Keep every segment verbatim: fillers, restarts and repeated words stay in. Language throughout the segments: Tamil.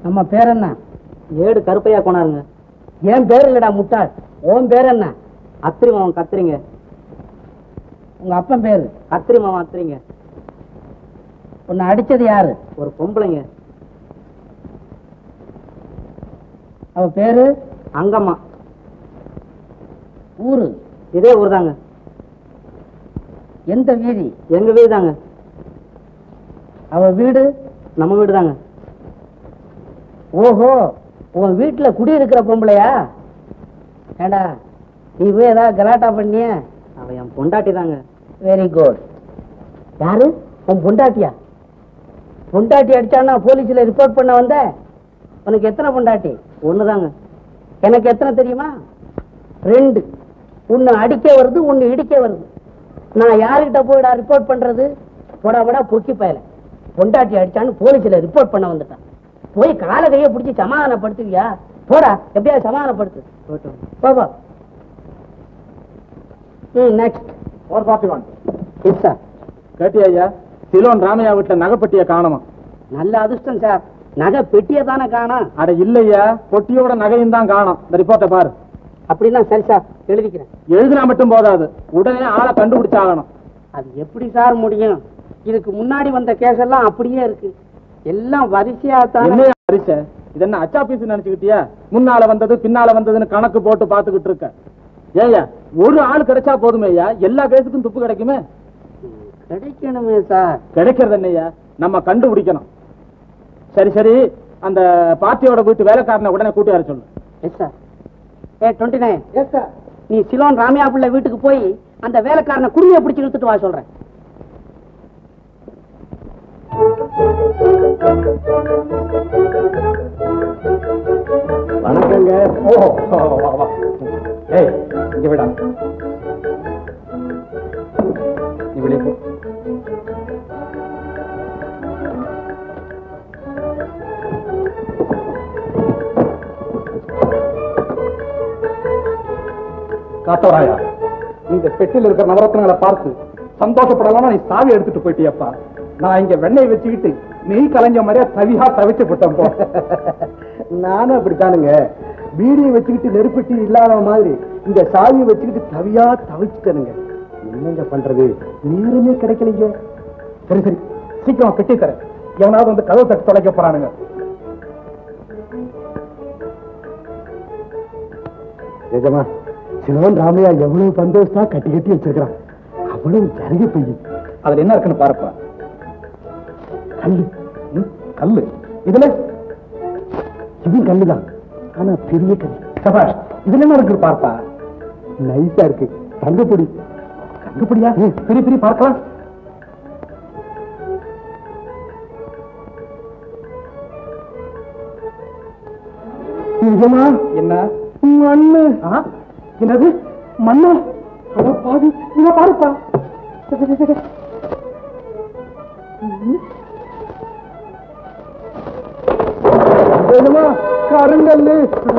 நம்ம பேர் என்ன? ஏடு கருப்பையா கொண்டாருங்க. ஏன் பேர் இல்லடா முட்டாள். உன் பேர் என்ன? அத்திரி மாவன் கத்திரிங்க. உங்க அப்பன் பேரு? கத்திரி மாவன் அத்திரிங்க. உன்னை அடிச்சது யாரு? ஒரு பொம்பளைங்க. அவ பேரு? அங்கம்மா. ஊரு? இதே ஊர் தாங்க. எந்த வீதி? எங்க வீடு தாங்க. அவ வீடு? நம்ம வீடு தாங்க. ஓஹோ, உன் வீட்டுல குடியிருக்கிற பொம்பளையா? ஏண்டா நீ போய் ஏதாவது கலாட்டா பண்ணிய? அவ என் பொண்டாட்டி தாங்க. Very good. யாரு? உன் பொண்டாட்டியா? பொண்டாட்டி அடிச்சான்னா போலீஸ்ல ரிப்போர்ட் பண்ண வந்த? உனக்கு எத்தனை பொண்டாட்டி? ஒண்ணுதாங்க. எனக்கு எத்தனை தெரியுமா? ரெண்டு. உன்னை அடிக்க வருது, உன்னை இடிக்க வருது. நான் யாருக்கிட்ட போய்டா ரிப்போர்ட் பண்றது? போடா போடா பொக்கி பயல. பொண்டாட்டி அடிச்சான்னு போலீஸ்ல ரிப்போர்ட் பண்ண வந்துட்டான். போய் கால கையை பிடிச்சி சமாதானப்படுத்துவியா? போடா, எப்படியாவது சமாதானப்படுத்து. பாபா. ம், next. Four forty one. Yes sir. கேட்டியா ஐயா, சிலோன் ராமையா வீட்டுல நகைப்பட்டிய காணுமா? நல்ல அதிர்ஷ்டம் சார். நகை பெட்டியை தானே காணோம். அட இல்லையா, பொட்டியோட நகையும் தான் காணும். இந்த ரிப்போர்ட்டை பாரு. அப்படின்னா சரி சார், எழுதிக்கிறேன். எழுதினா மட்டும் போதாது, உடனே ஆளை கண்டுபிடிச்சாகணும். அது எப்படி சார் முடியும்? இதுக்கு முன்னாடி வந்த கேஸ் எல்லாம் அப்படியே இருக்கு. எல்லாம் வரிசையா தான். என்ன வரிசை? இது என்ன அச்சா பீஸ் நினைச்சுக்கிட்டியா? முன்னால வந்தது பின்னால வந்ததுன்னு கணக்கு போட்டு பாத்துக்கிட்டு இருக்க. ஏயா, ஒரு ஆள் கிடைச்சா போதுமே ஐயா, எல்லா கேஸுக்கும் துப்பு கிடைக்குமே. கிடைக்கணுமே சார். கிடைக்கிறது என்னையா, நம்ம கண்டுபிடிக்கணும். சரி சரி, அந்த பார்ட்டியோட வீட்டு வேலைக்காரனை உடனே கூட்டி வர சொல்லு. Yes sir. A twenty nine. Yes sir. நீ சிலோன் ராமையா பிள்ளை வீட்டுக்கு போய் அந்த வேலைக்காரனை குருவியை பிடிச்சு இழுத்துட்டு வா சொல்றேன். வணக்கங்க. ஓ, ஏய் இங்க விடா, நீ வெளியே போ. காத்தவராயா, இந்த பெட்டியில் இருக்கிற நவரத்னங்களை பார்த்து சந்தோஷப்படலாம். நீ சாவி எடுத்துட்டு போயிட்டியப்பா. நான் இங்க வெண்ணெய் வச்சுக்கிட்டு நெய் கலைஞ்ச மாதிரியா தவியா தவிச்சு போட்டேன் போ. நானும் அப்படித்தானுங்க. பீடியை வச்சுக்கிட்டு நெருப்பட்டி இல்லாத மாதிரி இந்த சாவியை வச்சுக்கிட்டு தவியா தவிச்சுட்டனுங்க. என்னங்க பண்றது, நேரமே கிடைக்கலைங்க. சரி சரி, சீக்கிரம் பெட்டி தரேன். எவனாவது வந்து கதவு தட்டு தொலைக்க போறானுங்க. நிஜமா சிலோன் ராமையா எவ்வளவு சந்தோஷமா கட்டி கட்டி வச்சிருக்கிறான். அவ்வளவு ஜருக பையன். அதுல என்ன இருக்குன்னு பாருப்பா. கல்லு. ம், கல்லு. இதுல இது கல்லுதான், ஆனா பெரிய கல்லு. சபாஷ், இதுல என்ன இருக்கு பார்ப்பா. நைஸா இருக்கு. தங்கப்பொடி. தங்கப்பொடியா? பெரிய பெரிய பார்க்கலாம். நிஜமா? என்ன மண்ணு. என்னது மண்ணு? பாதி இத பாருப்பா. எஜமா, கருங்கல்லு.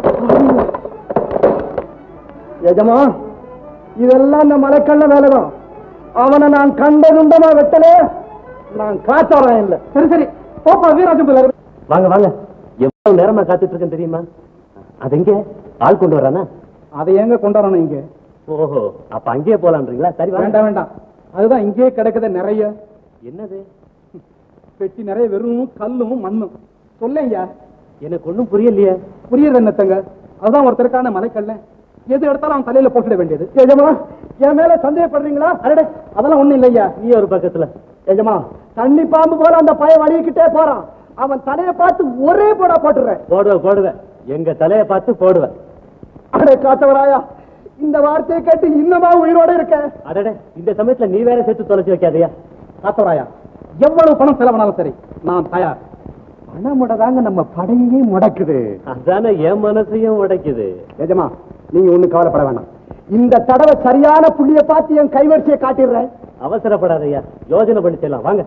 எஜமா, இதெல்லாம் இந்த மலைக்கல்ல வேலைதான். அவனை நான் கண்ட குண்டமா வெட்டல. நான் காத்தாரம் இல்லை. சரி சரி, போப்பா வீராஜம். வாங்க வாங்க. எவ்வளவு நேரமா காத்துட்டு இருக்கேன் தெரியுமா? அது எங்க ஆள் கொண்டு வரானா? அதை எங்க கொண்டு வரணும் இங்க? ஓஹோ, அப்ப அங்கேயே போலான்றீங்களா? சரி வேண்டாம் வேண்டாம், அதுதான் இங்கேயே கிடைக்குது நிறைய. என்னது? பெட்டி நிறைய வெறும் கல்லும் மண்ணும். சொல்லையா, எனக்கு ஒண்ணும் புரியலையே. புரியுது என்னத்தங்க? அதுதான் ஒருத்தருக்கான மலைக்கல்ல. எது எடுத்தாலும் அவன் தலையில போட்டுட வேண்டியது. எஜமா, என் மேல சந்தேகப்படுறீங்களா? அடடே, அதெல்லாம் ஒண்ணும் இல்லையா. நீ ஒரு பக்கத்துல. எஜமா, தண்ணி பாம்பு போல அந்த பையன் வலிக்கிட்டே போறான். அவன் தலையை பார்த்து ஒரே போடா போட்டுறேன். போடுவேன் போடுவேன், எங்க தலையை பார்த்து போடுவேன். அடே காத்தவராயா, இந்த வார்த்தையை கேட்டு இன்னமா உயிரோட இருக்க. அடடே, இந்த சமயத்துல நீ வேற சேர்த்து தொலைச்சு வைக்காதையா. காத்தவராயா, எவ்வளவு பணம் செலவானாலும் சரி, நான் தயார். பணம் முடதாங்க நம்ம படையே முடக்குது. அதானே என் மனசையும் உடைக்குது. எஜமா, நீங்க ஒண்ணு கவலைப்பட வேண்டாம். இந்த தடவை சரியான புள்ளிய பார்த்து என் கைவரிசையை காட்டிடுறேன். அவசரப்படாதையா, யோஜனை பண்ணி செல்லாம் வாங்க.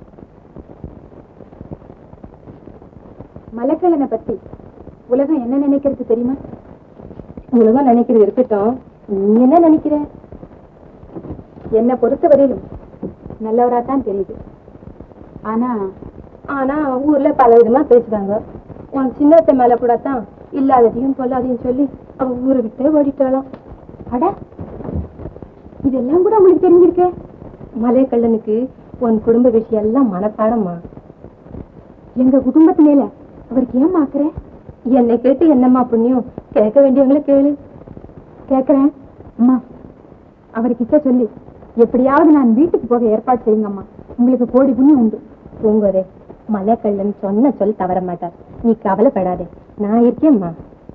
மலைக்கல்லனை பத்தி உலகம் என்ன நினைக்கிறது தெரியுமா? உலகம் நினைக்கிறது இருக்கட்டும், நீ என்ன நினைக்கிற? என்னை பொறுத்தவரையிலும் நல்லவராத்தான் தெரியுது. ஆனா ஆனா ஊர்ல பல விதமா பேசுறாங்க. உன் சின்னத்த மேல கூட தான் இல்லாததையும் பொல்லாதையும் சொல்லி அவ ஊரை விட்டே ஓடிட்டாளாம். அட, இதெல்லாம் கூட உங்களுக்கு தெரிஞ்சிருக்கே. மலை கள்ளனுக்கு உன் குடும்ப விஷயம் எல்லாம் மனப்பாடம்மா. எங்க குடும்பத்து மேல அவருக்கு ஏன் மாக்குற? என்னை கேட்டு என்னம்மா புண்ணியம்? கேட்க வேண்டியவங்கள கேளு. கேக்குறேன் அம்மா. அவர்கிட்ட சொல்லி எப்படியாவது நான் வீட்டுக்கு போக ஏற்பாடு செய்யுங்கம்மா. உங்களுக்கு கோடி புண்ணியம் உண்டு. பூங்கோதே, மலை கள்ளன் சொன்ன சொல் தவற மாட்டார். நீ கவலைப்படாதே, நான் இருக்கேம்மா.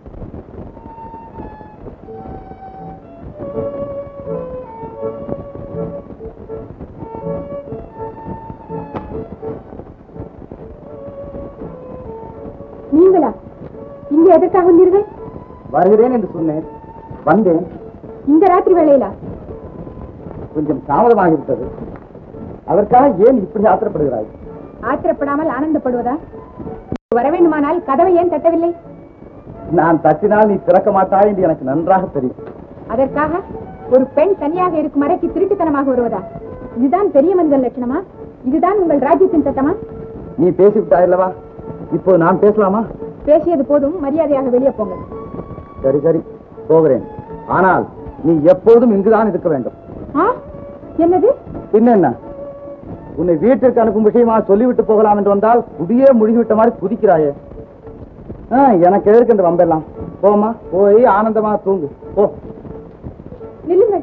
நீங்களா இங்க எதற்காக வந்தீர்கள்? வருகிறேன் என்று சொன்னேன், வந்தேன். இந்த ராத்திரி வேளையிலா? கொஞ்சம் தாமதமாகிவிட்டது. அதற்காக ஏன் இப்படி ஆத்திரப்படுகிறாய்? ஆத்திரப்படாமல் ஆனந்தப்படுவதா? வர வேண்டுமானால் கதவை ஏன் தட்டவில்லை? நான் தட்டினால் நீ திறக்க மாட்டாய் என்று எனக்கு நன்றாக தெரியும். அதற்காக ஒரு பெண் தனியாக இருக்கும் அறைக்கு திருட்டுத்தனமாக வருவதா? இதுதான் பெரிய மனிதன் லட்சணமா? இதுதான் உங்கள் ராஜ்யத்தின் சட்டமா? நீ பேசிவிட்டாயல்லவா, இப்போ நான் பேசலாமா? பேசியது போதும், மரியாதையாக வெளியே போங்க. சரி சரி, போகிறேன். ஆனால் நீ எப்போதும் இங்குதான் இருக்க வேண்டும். என்னது? பின்ன என்ன, உன்னை வீட்டிற்கு அனுப்பும் விஷயமா சொல்லிவிட்டு போகலாம் என்று வந்தால் குடியே முழுகிவிட்ட மாதிரி குதிக்கிறாயே. எனக்கு எதற்கு என்று வம்பெல்லாம்? போமா, போய் ஆனந்தமா தூங்கு போ. நில்லுங்கள்.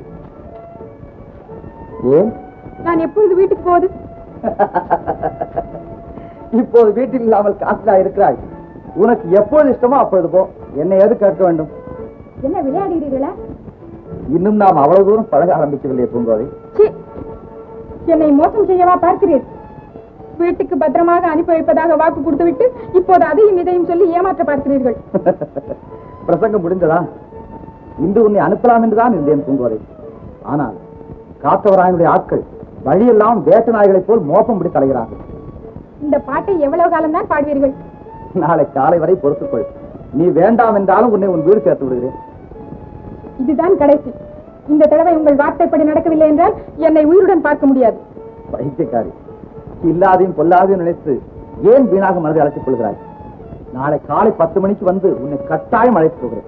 ஏன்? நான் எப்பொழுது வீட்டுக்கு போகுது? இப்போது வீட்டில் இல்லாமல் காசுலா இருக்கிறாய். உனக்கு எப்பொழுது இஷ்டமோ அப்பொழுது போ. என்னை எது கேட்க வேண்டும்? என்ன விளையாடுகிறீர்களா? இன்னும் நாம் அவ்வளவு தூரம் பழக ஆரம்பிக்கவில்லையே பூங்கோதை. என்னை மோசம் செய்யவா பார்க்கிறீர்கள்? வீட்டுக்கு பத்திரமாக அனுப்பி வைப்பதாக வாக்கு கொடுத்துவிட்டு இப்போது அதையும் இதையும் சொல்லி ஏமாற்ற பார்க்கிறீர்கள். பிரசங்கம் முடிந்ததா? இன்று உன்னை அனுப்பலாம் என்றுதான் இருந்தேன் பூங்கோதை. ஆனால் காத்தவராயனுடைய ஆட்கள் வழியெல்லாம் வேட்ட நாய்களைப் போல் மோப்பம் பிடி தலைகிறார்கள். இந்த பாட்டை எவ்வளவு காலம் தான் பாடுவீர்கள்? நாளை காலை வரை பொறுத்துக்கொள். நீ வேண்டாம் என்றாலும் உன்னை உன் வீடு சேர்த்து விடுகிறேன். இதுதான் கடைசி. இந்த தடவை உங்கள் வார்த்தைப்படி நடக்கவில்லை என்றால் என்னை உயிருடன் பார்க்க முடியாது. பைத்தியக்காரி, இல்லாதையும் பொல்லாதையும் நினைத்து ஏன் வீணாக மனதை அழைத்துக் கொள்கிறாய்? நாளை காலை பத்து மணிக்கு வந்து உன்னை கட்டாயம் அழைத்து போகிறேன்.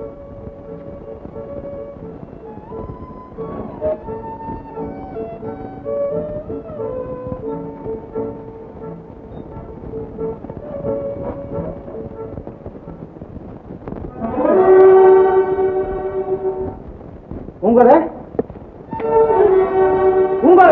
உங்கள உங்கள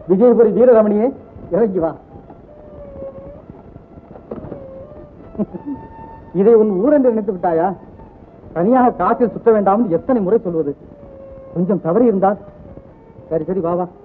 விஜயபுரி வீரரமணியே, இறங்கி வா. இதை உன் ஊர் என்று நினைத்து விட்டாயா? தனியாக காற்றில் சுற்ற வேண்டாம் எத்தனை முறை சொல்வது? கொஞ்சம் தவறி இருந்தால் சரி சரி வா வா.